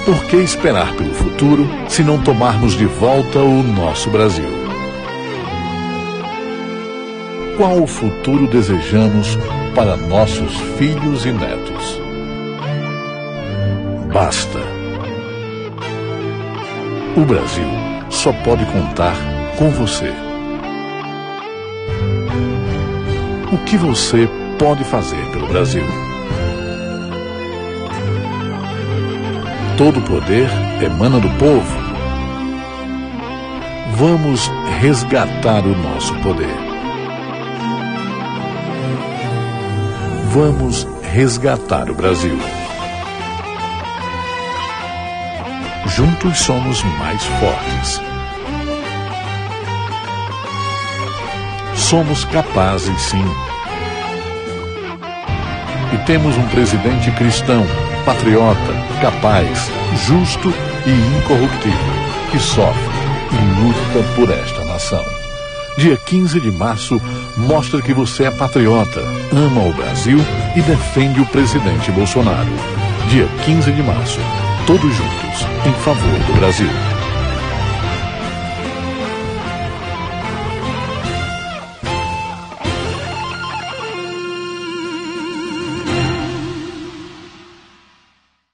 Por que esperar pelo futuro se não tomarmos de volta o nosso Brasil? Qual o futuro desejamos para nossos filhos e netos? Basta. O Brasil só pode contar com você. O que você pode fazer pelo Brasil? Todo poder emana do povo. Vamos resgatar o nosso poder. Vamos resgatar o Brasil. Juntos somos mais fortes. Somos capazes, sim. E temos um presidente cristão, patriota, capaz, justo e incorruptível, que sofre e luta por esta nação. Dia 15 de março mostra que você é patriota, ama o Brasil e defende o presidente Bolsonaro. Dia 15 de março, todos juntos, em favor do Brasil.